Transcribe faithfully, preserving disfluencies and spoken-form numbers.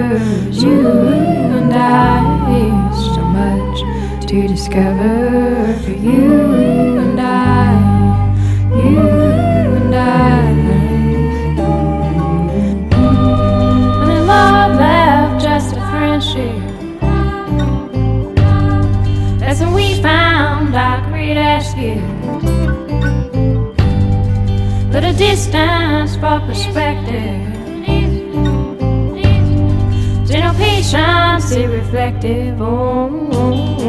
lovers, you and I. So much to discover for you and I, you and I. When the love left just a friendship, that's when we found our greatest gift. But a distance for perspective, to no patience, irreflective. Oh, oh.